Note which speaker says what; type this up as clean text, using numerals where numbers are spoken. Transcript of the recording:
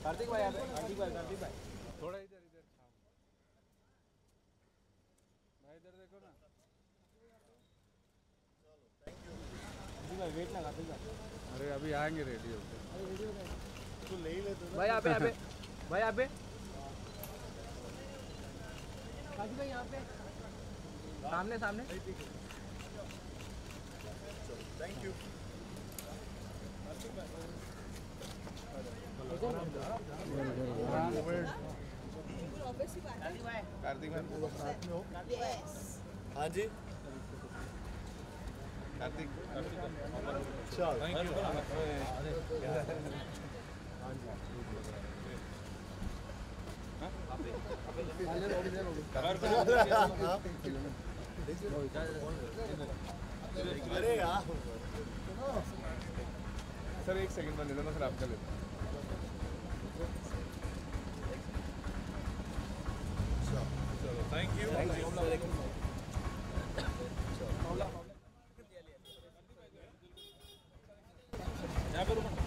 Speaker 1: कार्तिक भाई कार्तिक भाई
Speaker 2: थोड़ा इधर इधर भाई इधर देखो ना।
Speaker 1: कार्तिक भाई वेट लगा कार्तिक भाई।
Speaker 2: अरे अभी आएंगे रेडी होके।
Speaker 1: तू ले ही ले तू भाई यहाँ पे भाई यहाँ पे कार्तिक भाई यहाँ पे सामने सामने।
Speaker 3: Thank you.
Speaker 1: कार्तिक भाई साथ में हो।
Speaker 3: हाँ जी
Speaker 1: कार्तिक
Speaker 3: चल थैंक यू। अरे यार
Speaker 2: सर एक सेकंड में ले लो ना, फिर आपका लेते हैं।
Speaker 3: चलो थैंक यू।
Speaker 1: यहाँ पे रुको।